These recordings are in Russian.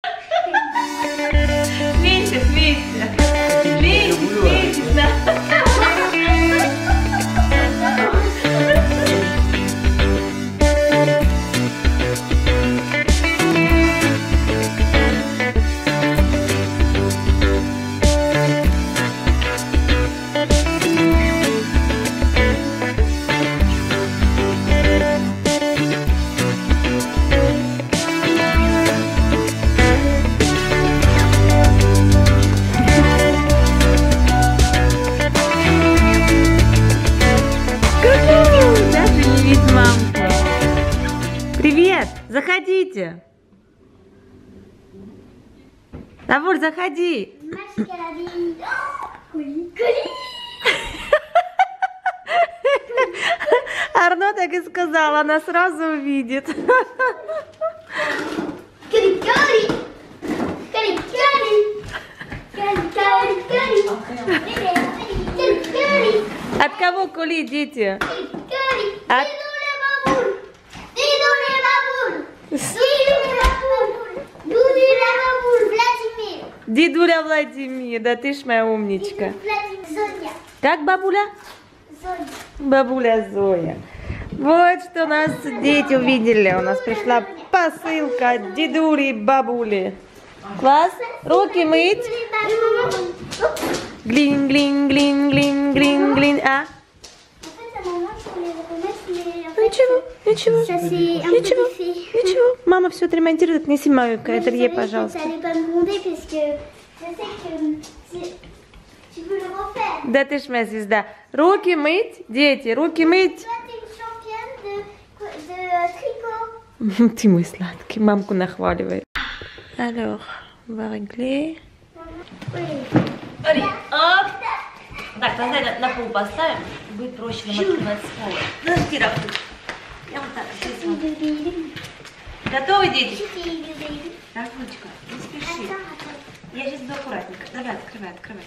Смейся, смейся. Смейся, смейся, да. Привет! Заходите! Давуль, заходи! Арно так и сказал, она сразу увидит. От кого кули, дети? От... Дедуля Владимир, да ты ж моя умничка. Как бабуля? Зоя. Бабуля Зоя. Вот что нас дети увидели. У нас пришла посылка от дедули и бабули. Класс? Руки мыть. Глин, глин, глин, глин, глин, глин. А? Ничего, ничего, ничего. Мама все отремонтирует. Отнеси мою ателье, пожалуйста. Да ты ж моя звезда. Руки мыть, дети, руки мыть. Ты мой сладкий, мамку нахваливает. Alors, on va régler. Оп. Так, тогда на пол поставим. Будет проще нам открывать с пола. Подожди, Рафу. Я вот так здесь вот. Готовы, дети? Рафулечка, не спеши. Я сейчас буду аккуратненько. Давай, открывай, открывай.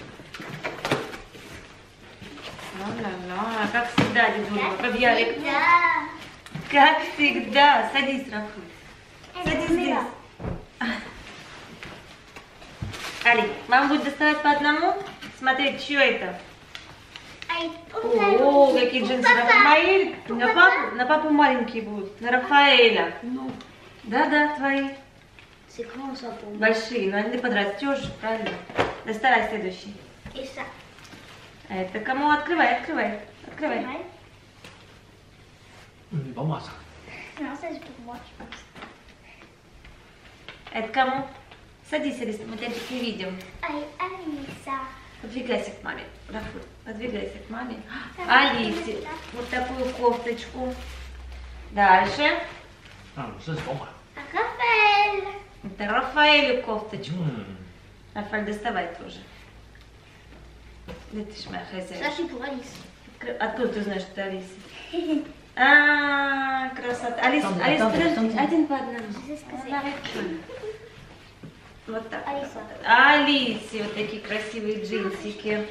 Ла-ла-ла, как всегда, дедуля, как Ярик. Как всегда. Садись, Рафуль. Садись здесь. Али, мама будет доставать по одному. Смотреть, что это. О, какие джинсы. Рафаэль. На папу маленькие будут. На Рафаэля. Да, твои. Большие, но они подрастешь, правильно? Доставай следующий. А это кому? Открывай, открывай. Открывай. Это кому? Садись, Алиса, мы тебя не видим. Подвигайся к маме. Рафуль, подвигайся к маме. Алисе вот такую кофточку. Дальше. Рафаэль. Это Рафаэлю кофточку. Рафаэль, доставай тоже. Да ты ж моя хозяйка. Откуда ты знаешь, что это Алиса? А, красота. Алиса, подожди, один по одному. Вот так. Алисе вот такие красивые джинсики.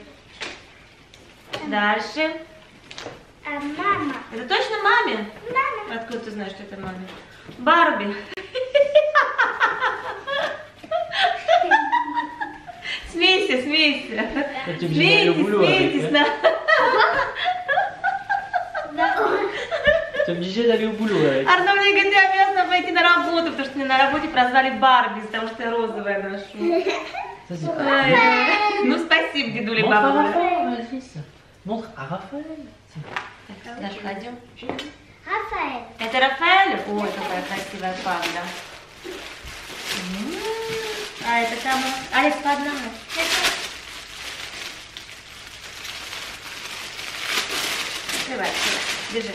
Дальше. Мама. Это точно маме? Мама. Откуда ты знаешь, что это маме? Барби. Смейся, смейся. Смейтесь. Ты обещаешь d'aller au boulot avec. Арно мне говорит, я обязана пойти на работу, потому что мне на работе прозвали Барби, потому что я розовая ношу. Ну спасибо, дедуля и бабуля. Montre à Raphaël. Дашка, пойдем. Рафаэль. Это Рафаэль? Ой, какая красивая панда. А это кому? Алекс, по одному. Открывай, открывай. Держи.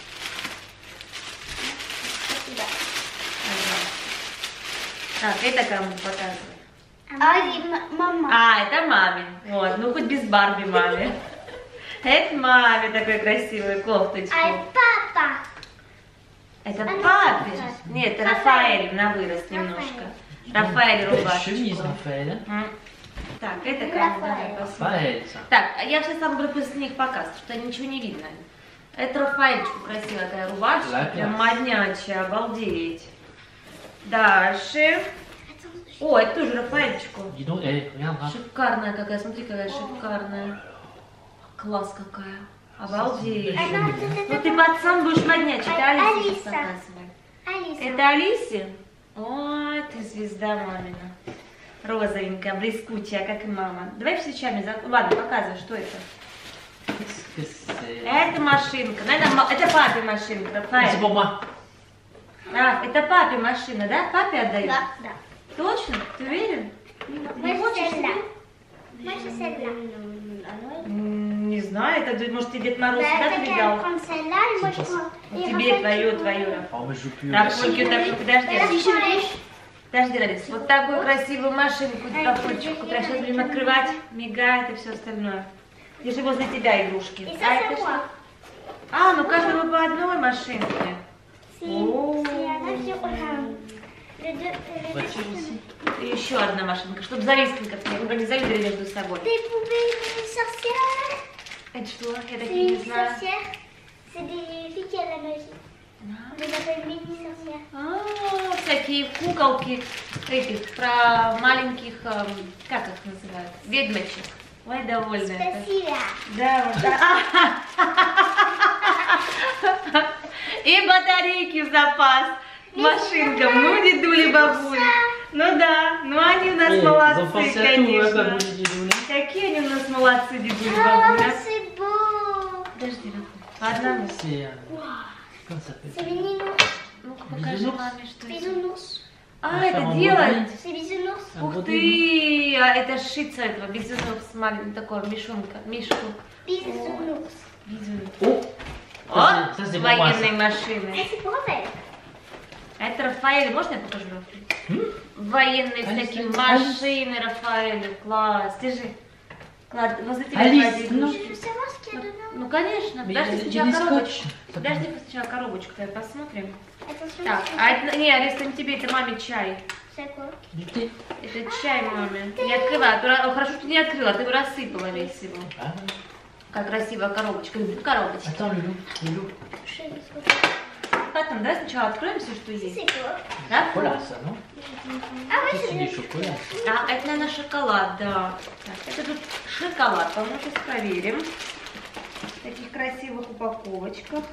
Так, это кому показывай? Мама. А, это маме. Вот, ну хоть без Барби маме. Это маме такой красивую кофточку. Папа. Это папе? Нет, это Рафаэль на вырос немножко. Рафаэль рубашечку. Chemise Raphaël. Так, это кому? Давай посмотрим. Raphaël, ça. Так, я сейчас вам буду после них показывать, что ничего не видно. Это Рафаэльчику красивая такая рубашечка, прям моднячая, обалдеть. Дальше. О, это тоже Рафаэльчику. Dis donc, regarde, Raph. Шикарная какая, смотри, какая шикарная. Класс какая. Обалдеть. Ну ты пацан будешь моднячить, а Алисе Алиса. показывай. Алиса. Это Алисе? Ой, ты звезда мамина. Розовенькая, блескучая, как и мама. Давай свечами. Ладно, показывай, что это. Qu'est-ce que c'est? Это машинка. Наверное, это папе машинка, C'est Рафаэль. pour moi. А, это папе машина, да? Папе отдают? Да, да. Точно? Ты уверен? Moi, хочешь c'est celle-là. себе? Moi, c'est celle-là. Не знаю, это, может, тебе Дед Мороз Bah, да, quelqu'un передал? prend celle-là et moi, je prends... et Тебе Raphaël, твою, tu Раф. Oh, mais je joue plus. Рафульки, так, подожди. prends les- Подожди, Ларис, вот такую красивую машинку, Рафульчик, которую сейчас будем открывать, мигает и все остальное. Держи возле тебя игрушки. Et А, ça, это c'est что? moi. А, ну каждому по одной машинке. C'est Oh. un avion. Les deux... Voiture aussi. И еще одна машинка, чтобы завистников не завидовали между собой. Des poupées sorcières. Это что? Я C'est такие не une знаю. sorcière. C'est des filles qui ont la magie. On les appelle mini-sorcières. А, всякие куколки этих, про маленьких, как их называют, ведьмочек. Ой, довольная. Спасибо. Да, вот так. И батарейки в запас машинкам. Ну, дедули, бабули. Ну да, ну они у нас Ils ont молодцы, pensé à tout, hein, конечно. comme vous le dites. Какие они у нас молодцы, дедули, Oh, бабуля. c'est beau. Подожди, по одному. C'est. Comment ça C'est s'appelle? bisounours. Ну-ка, покажи Bisounours. маме, что это. Bisounours. А, Faire это en делать? broderie. C'est bisounours. Un Ух broderie. ты, а это шиться этого, безумного с маленьким такого мишонка, мишку. Bisounours. Безумно. Oh! О, Ça, c'est pour moi, военные ça. машины. Ah, c'est pour Raphaël. Это Рафаэль, можно я покажу Рафаэль? Военные Алис, всякие Алис. машины, Рафаэль, класс. Держи. Клад, возле тебя Алис, клади ну. Je игрушки. veux savoir ce qu'il y a dedans. Ну, конечно. Mais Подожди il y a сначала des коробочку. scotch. Подожди сначала коробочку, давай посмотрим. Attention. Так, а это, не, Алис, это не тебе, это маме чай. C'est quoi? Du thé. Это чай маме. Не открывай, хорошо, что ты не открыла, ты бы рассыпала весь его. Ah, ouais. Как красивая коробочка, коробочка. Attends, le loup. Le loup. Je sais pas ce que Потом, давай сначала откроем все, что c'est. есть. C'est quoi? Да? Voilà, ça, non? Ah oui, Ça, c'est c'est bien. des chocolats. А, это, наверное, шоколад, да. Так, это тут шоколад, по-моему, сейчас проверим. В таких красивых упаковочках.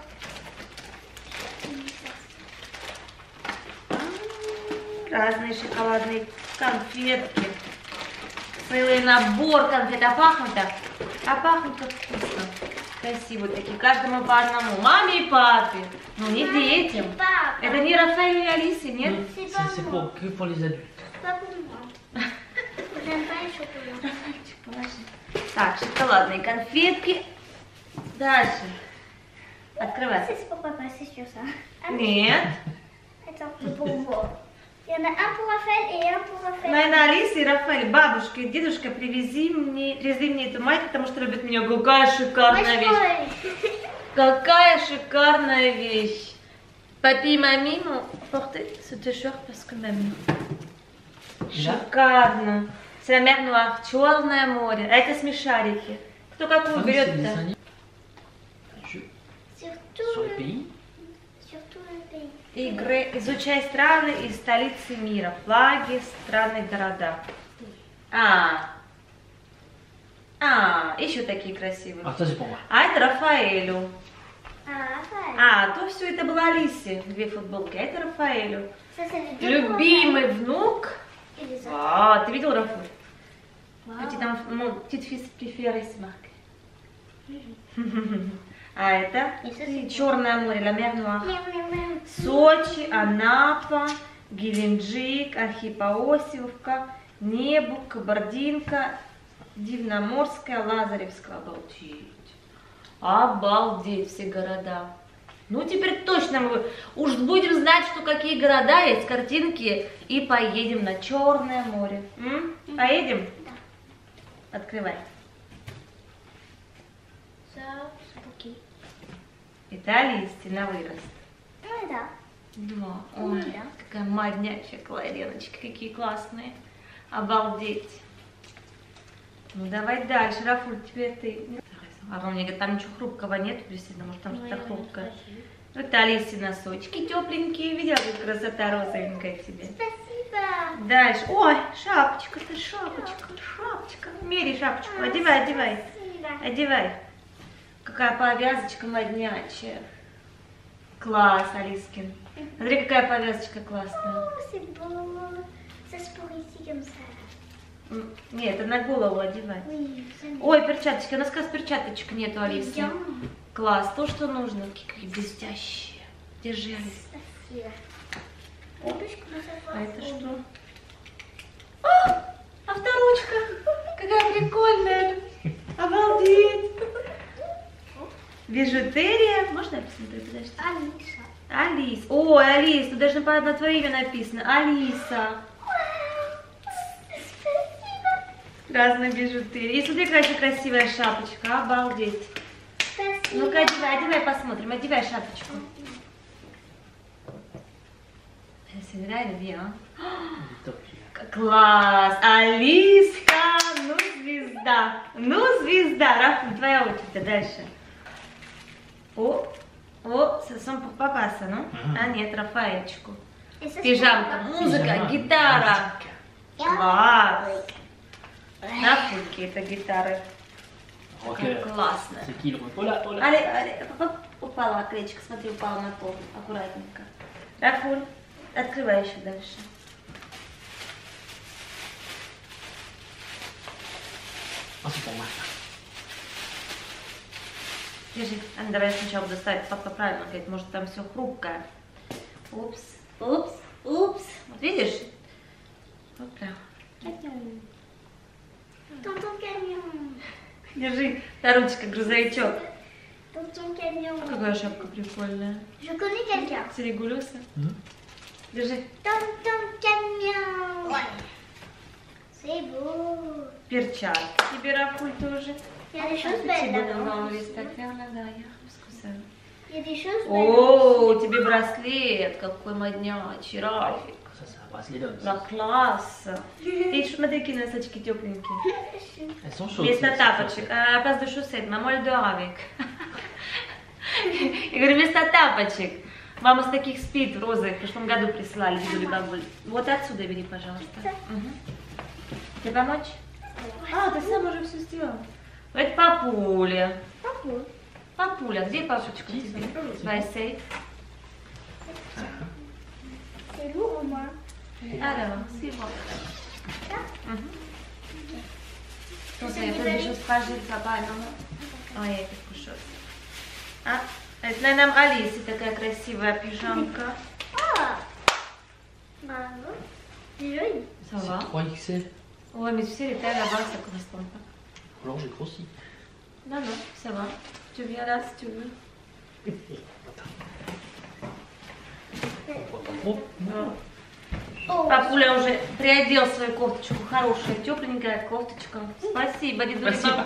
Разные шоколадные конфетки. Целый набор конфет. А пахнут-то? А пахнут как вкусно. Красивые такие. Каждому по одному. Маме и папе. Ну, не детям. C'est pas. Это не Рафаэлю и Алисе, нет? C'est que pour les adultes. C'est pas pour moi. J'aime pas les chocolats. Рафаэльчик, положи. Так, шоколадные конфетки. Дальше. Открывай. C'est pour papa, c'est sûr ça. Ah, Нет. attends, c'est pour moi. Il y en a un pour Raphaël et un pour Raphaël. Наверное, Алиса и Рафаэль, бабушка и дедушка, привезли мне эту мать, потому что любят меня. Какая шикарная вещь. Moi, Какая шикарная вещь. Папи и мами m'ont porté ce t-shirt parce que mamie. Шикарно. C'est la mer Noire, Черное море. А это смешарики. Кто какую Ah oui, c'est des берет-то? dessins animés. surtout Sur les le, pays. surtout le pays. Игры. Изучай страны и столицы мира. Флаги, страны, города. Еще такие красивые. Ah, ça, c'est pour moi. А это Рафаэлю. Ah, Raphaël. А, то все это было Алисе, две футболки, а это Рафаэлю. Ça, c'est les deux pour Любимый внук. Raphaël. Et les autres. А, ты видел Рафаэль? Wow. Petit enfant, mon petit fils préféré, c'est marqué. А это И это Черное море, La Mer Noire. Мяу, мяу, мяу. Сочи, Анапа, Геленджик, Архипоосевка, Небу, Кабардинка, Дивноморская, Лазаревская. Обалдеть. Обалдеть все города. Ну теперь точно мы уж будем знать, что какие города есть, картинки, и поедем на Черное море. Поедем? Да. Открывай. Ça, c'est pour qui? Это Алисте на вырост. Ouais, да. Да. Ой, Да. какая моднячая Клареночка, какие классные. Обалдеть. Ну давай дальше, Рафуль, теперь ты. А он мне говорит, там ничего хрупкого нет, действительно, может там что-то хрупкое. Это Алисе носочки тепленькие, видела, как красота розовенькая тебе. Спасибо. super. Дальше. Ой, шапочка, ты шапочка, шапочка. Мери шапочку, одевай, одевай. Спасибо. Одевай. Какая повязочка моднячая. Класс, Алискин. Смотри, какая повязочка классная. Oh, c'est beau. Ça se pourrait ici comme ça. Нет, это на голову одевай. Oui, j'aime bien. Ой, перчаточки. У нас как раз перчаточек нету, Алисы. Bien. Класс, то, что нужно. Какие блестящие. Держи, Алис. Спасибо. En plus, je commence à voir. А это что? А, авторучка. Какая прикольная. Обалдеть. Бижутерия. Можно я посмотрю? Подожди. Алиса. Алис. Ой, Алис, тут даже на твое имя написано. Алиса. Разные бижутерии. И смотри, какая еще красивая шапочка. Обалдеть. Спасибо. Ну-ка, одевай, одевай, посмотрим. Одевай шапочку. C'est vrai, bien. Top. Класс! Алиска! Ну, звезда! Ну, звезда! Рафа, твоя очередь. Дальше. О, сам папаса, ну? А, нет, Рафаэльчику. Et ça, c'est Пижамка, pour музыка, Пижама. гитара. moi. Класс! Рафульки это гитары. Ok. Какая классная. C'est qui le Оля, Оля. Али, упала клечка, смотри, упала на пол. Аккуратненько. Рафуль, открывай еще дальше. Ah, c'est pour moi. Держи. А, ну, давай я сначала буду ставить. Папа правильно говорит, может там все хрупкое. Упс, упс, упс. Вот видишь? Опля. Camion. Tonton camion. Держи. Та ручка, грузовичок. Tonton camion. Какая шапка прикольная. Je connais quelqu'un. Серегулюса. Держи. Tonton camion. C'est beau. Перчатки тебе, Рафуль, тоже. Il y a des choses belles Тебе là-dedans. нравились так, верно? Да, я вкусаю. Il y a des choses belles. О, тебе браслет, какой моднячий, Рафик. Ça, c'est un bracelet d'homme. Да, класс. И смотри, какие носочки тепленькие. Elles sont chaudes. Вместо c'est- тапочек. А, place de chaussettes, maman de avec. Я говорю, вместо тапочек. Мама с таких спит розовых, в прошлом году присылали, видели бабуль. Вот отсюда бери, пожалуйста. Угу. Тебе помочь? А, ты сам уже все сделал. Это папуля. Папу. Папуля, где папочка тебе? Твоя сейф. C'est lourd au moins. Alors, c'est bon. Что C'est я des буду amis. еще спрашивать папа, ну. Ой, я это кушаю. А, это, наверное, Алисе такая красивая пижамка. Ah. Bravo. C'est joli. Ça va? 3XL. Ouais, mais tu sais, les tailles là-bas, ça correspond pas. Alors j'ai grossi. Non, non, ça va. Tu viens là si tu veux. On voit pas trop. Oh. Папуля уже приодел свою кофточку. Хорошая, тепленькая кофточка. Спасибо, дедуля. Спасибо.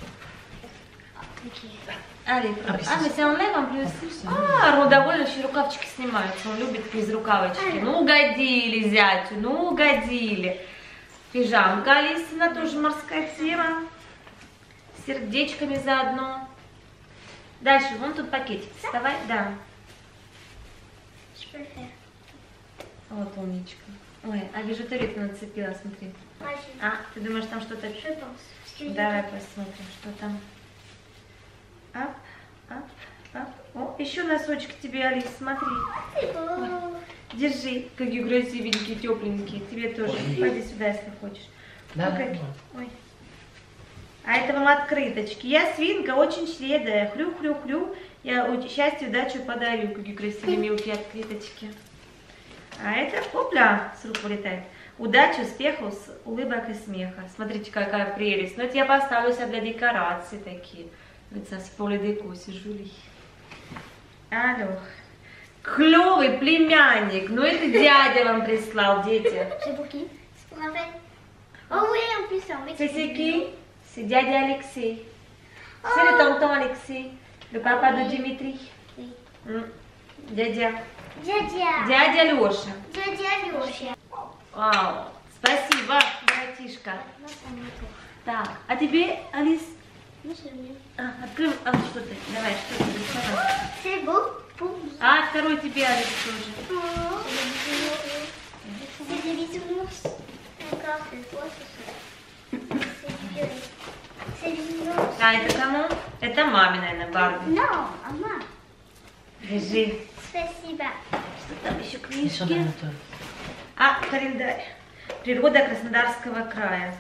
Allez, Ah, puis mais c'est en lèvres en plus. А, он довольно еще рукавчики снимаются. Он любит без рукавочки. Ну, угодили зятю, ну, угодили. Пижамка Алисина, тоже морская тема. С сердечками заодно. Дальше, вон тут пакетик. Вставай, да. Je peux le faire. Вот умничка. Ой, а бижутерию ты нацепила, смотри. Moi, je, А, ты думаешь, там что-то... je pense. Parce que Давай посмотрим, что там. Ап, ап, ап. О, еще носочки тебе, Алис, смотри. c'est beau. Держи, какие красивенькие, тепленькие. Тебе тоже. Ой. Пойди сюда, если хочешь. Да, Ну, какие? да. Ой. А это вам открыточки. Я свинка, очень щедрая. Хрю-хрю-хрю. Я счастье, удачу подарю. Какие красивые, мелкие открыточки. А это, опля, с рук вылетает. Удачи, успехов, улыбок и смеха. Смотрите, какая прелесть. Но это я поставлю себе для декорации такие. Говорит, ça, c'est pour le déco, c'est joli. Alors. Клевый племянник. Ну это дядя вам прислал, дети. C'est pour qui? C'est pour Raphaël. Oh oui, en plus, c'est en C'est qui? C'est дядя Алексей. C'est le tonton Alexei, le papa de Dimitri. Oui. Дядя. Дядя. Дядя Леша. Дядя Леша. Вау. Спасибо, братишка. Là, c'est mon tour. Так, а тебе, Алис? Moi, c'est le mien. А, открыл. А, ну что ты? Давай, что ты доставай. C'est beau pour lui. А, второй тебе, Алис, тоже. Oh. C'est des bisounours. D'accord, c'est quoi ce sont? C'est violet. C'est bisounours. А это кому? Это маме, наверное, Барби. Non, à moi. Держи. Спасибо. Что там еще Ils sont dans книжки? le moteur. А, календарь. Природа Краснодарского края.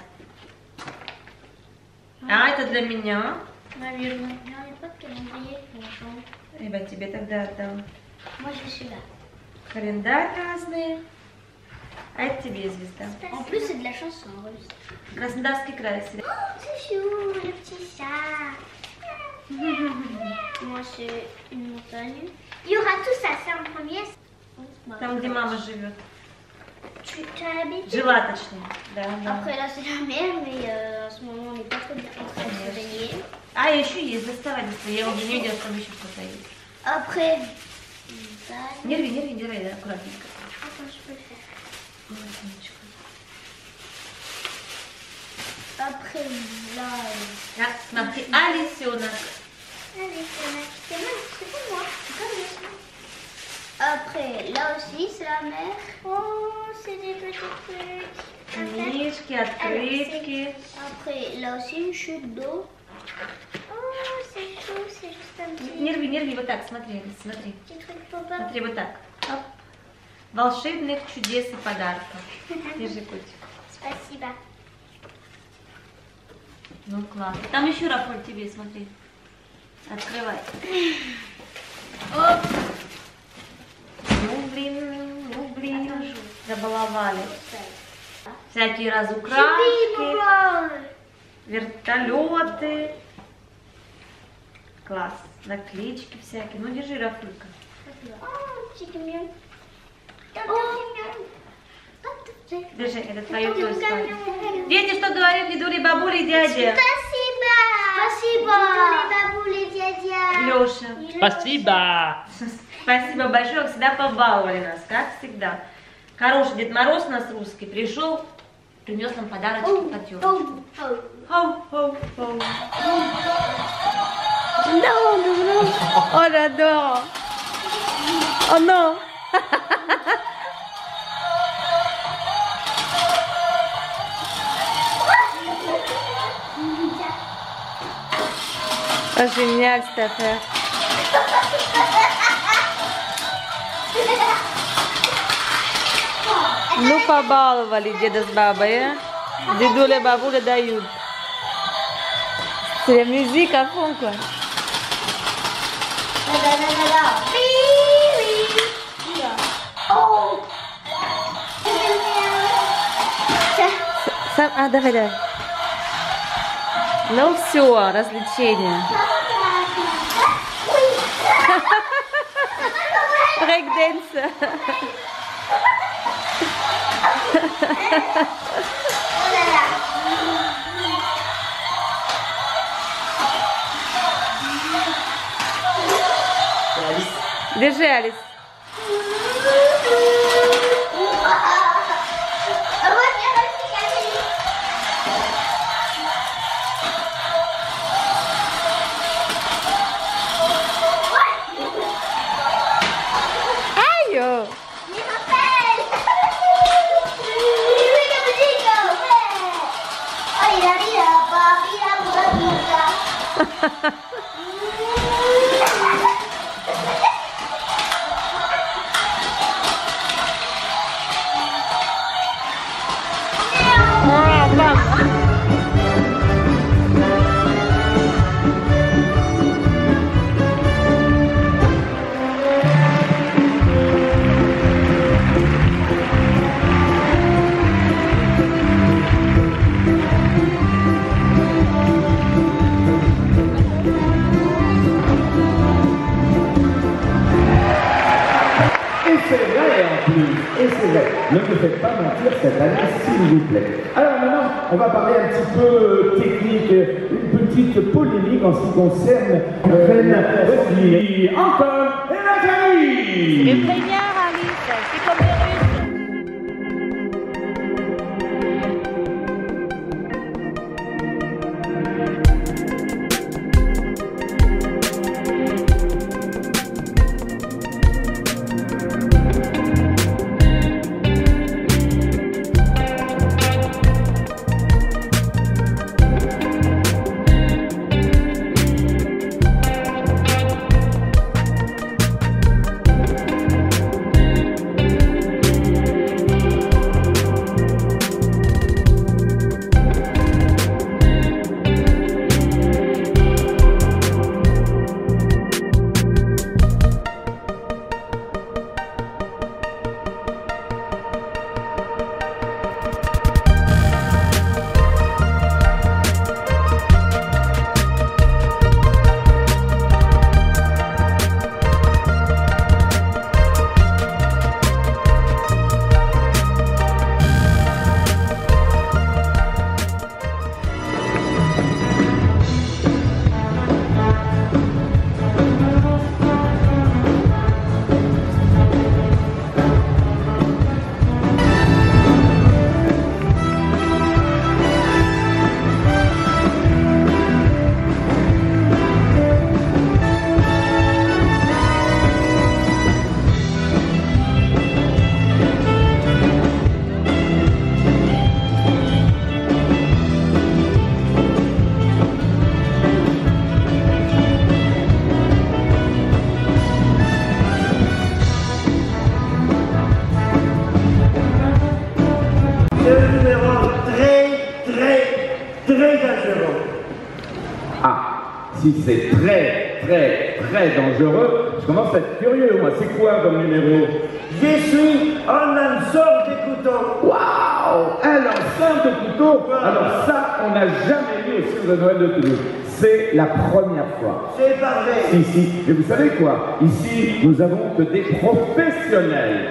А, это для меня, наверное. Non, il n'y a pas de calendrier. Bonjour. Ребят, тебе тогда отдам. Moi, je suis là. Календарь разные. А это тебе звезда. En plus, c'est de la chanson russe. Краснодарский край. Oh, c'est chou, le petit chat. Moi, c'est une montagne. Il y aura tout ça, c'est en premier. Там, где мама живет. Tu as l'habitude? Жила, точнее. Да, да. Après, là, c'est la mer, mais en ce moment, on n'est pas trop bien en train de se baigner. А, еще есть, доставай. Я уже не видела, что там еще кто-то есть. Après, montagne. Не рви, держи, да, аккуратненько. Attends, je peux le faire. Аккуратненько. Après, là. Так, смотри, Алисенок. Allez, c'est pour moi. C'est comme ça. Après, là aussi, c'est la mer. Oh, c'est des petits trucs. Книжки, открытки. Après, là aussi, une chute d'eau. Oh, c'est chaud, c'est juste un petit, Не рви, вот так, смотри, Алис, смотри. petit truc pop-up. Смотри, вот так. Оп. Волшебных чудес и подарков. Держи, котик. Спасибо. Ну, классно. Там еще Рафаэль тебе, смотри. Открывай. Оп. Ну, блин. Забаловали. Всякие разукрашки, вертолеты. Класс. Наклеечки всякие. Ну, держи, Рафулька. Oh, petit camion. Держи, это твое тойское. Дети, что говорят дедули, бабули и дядя? Спасибо. Спасибо. Бабуля, дядя. Леша. Спасибо! Спасибо большое, вы всегда побаловали нас, как всегда. Хороший Дед Мороз у нас русский пришел, принес нам подарочки котенок. Хоу-хоу-хоу. On adore. Oh non. Oh, génial cette affaire. Ну, побаловали деда с бабой, а? Дедуля, бабуля дают. C'est la musique à fond, quoi. А, давай. Ну все, развлечения. Брейк-дэнс. Держи, Алис. Ай-ё! Et c'est vrai, ne me faites pas mentir cette année, s'il vous plaît. Alors maintenant, on va parler un petit peu technique, une petite polémique en ce qui concerne Anton et Nathalie. Une première, Alice, c'est comme les Russes. très dangereux. Ah, si c'est très dangereux, je commence à être curieux, moi. C'est quoi comme numéro? Je suis un lanceur de couteaux. Waouh! Un lanceur de couteau! Alors ça, on n'a jamais vu au Cirque de Noël de Toulouse. C'est la première fois. C'est pas vrai. Si. Et vous savez quoi? Ici, nous avons que des professionnels.